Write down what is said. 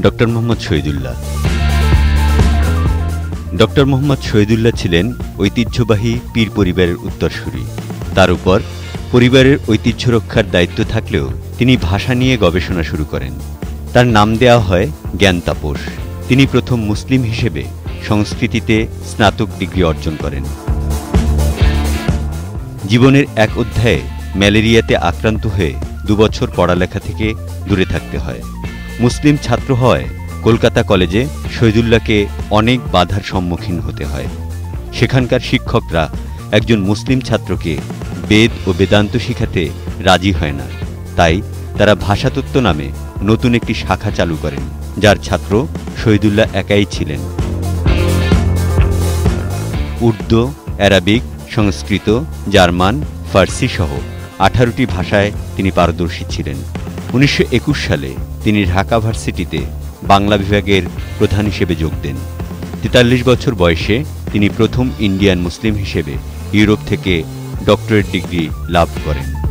Doctor Mohammad Shahidullah. Doctor Mohammad Shahidullah ছিলেন ঐতিহ্যবাহী পীর পরিবারের উত্তরসূরি। তার উপর পরিবারের ঐতিহ্য রক্ষার দায়িত্ব থাকলেও তিনি ভাষা নিয়ে গবেষণা শুরু করেন। তার নাম দেওয়া হয় জ্ঞান তাপস। তিনি প্রথম মুসলিম হিসেবে সংস্কৃতিতে স্নাতক ডিগ্রি অর্জন করেন। জীবনের এক অধ্যায়ে ম্যালেরিয়াতে আক্রান্ত হয়ে 2 বছর পড়ালেখা থেকে দূরে থাকতে হয়। মুসলিম ছাত্র হওয়ায় কলকাতা কলেজে শহীদুল্লাহকে অনেক বাধার সম্মুখীন হতে হয়। সেখানকার শিক্ষকরা একজন মুসলিম ছাত্রকে বেদ ও বেদান্ত শিখাতে রাজি হয় না। তাই তারা ভাষাতত্ত্ব নামে নতুন একটি শাখা চালু করেন, যার ছাত্র শহীদুল্লাহ একাই ছিলেন। উর্দু, অ্যারাবিক, সংস্কৃত, জার্মান, ফার্সি সহ 18টি ভাষায় তিনি পারদর্শী ছিলেন। 1921 সালে তিনি ঢাকা ভার্সিটিতে বাংলা বিভাগের প্রধান হিসেবে যোগ দেন। 43 বছর বয়সে তিনি প্রথম ইন্ডিয়ান মুসলিম হিসেবে ইউরোপ থেকে ডক্টরেট ডিগ্রি লাভ করেন।